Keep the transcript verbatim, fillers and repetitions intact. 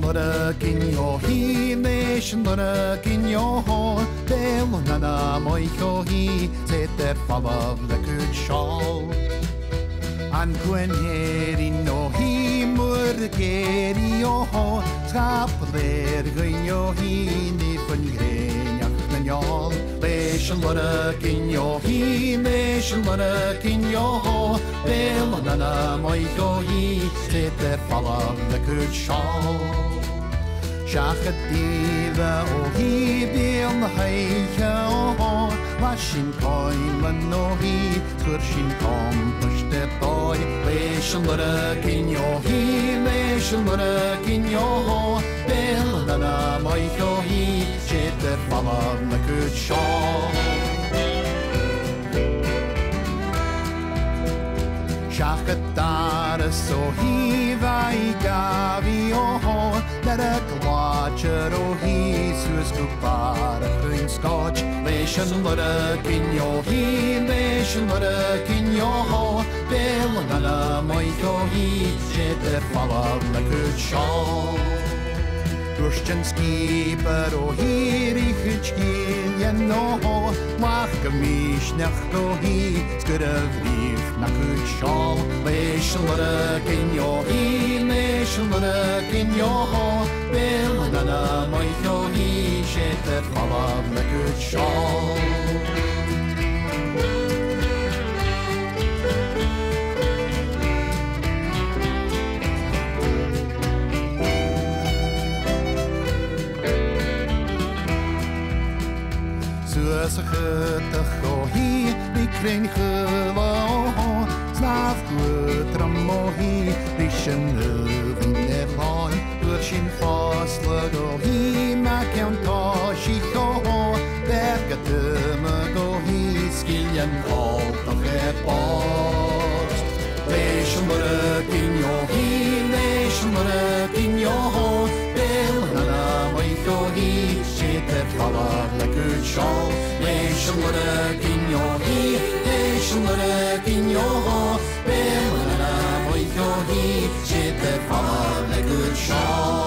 look in your he, nation look in your hall. Bell nana moi yo he, set that fall of the good shawl. And Gwen heri no he, mur geri yo ho, skap ler gyn yo he, ni fun greniach men y'all. Nation look in your he, nation look in your hall. Bell nana moi yo he, set that fall of the good shawl. Shach a diva o hi bil na heiche o Lashin coin man no hi Turshin kompush de boy Leishan lurk in yo hi Leishan lurk in yo ho Bil na na moi yo hi Shet der fall na good shawl Shach a dar so hi vai gavi o ho Let a glodger o hi Suas gupar a green scotch Leishan lurk in yo hi Leishan lurk in yo ho Bill na na moi yo hi Shet der fall of na good shawl Rushjan skipper o hi Richard giljen no ho Mach gemish nach go hi Skurrev lief na good shawl Leishan lurk in yo hi Leishan lurk in yo ho Bill na na moi yo hi Shet der fall of na good shawl Suas a chytach o hi, ni crein chyla o ho Snaf gwydram o hi, rysyn yfyn er loi Dwyr sy'n ffoslyg o hi, mac iawn tosich o ho Berg a dymag o hi, sgilian holtach er bost Leishan lurk in yo hi, leishan lurk in yo ho Bil na na moi yo hi, shet er fallar na good shawl Leishan lurk in yo hi, leishan lurk in yo ho Bil na na moi yo hi, shet er fallar na good shawl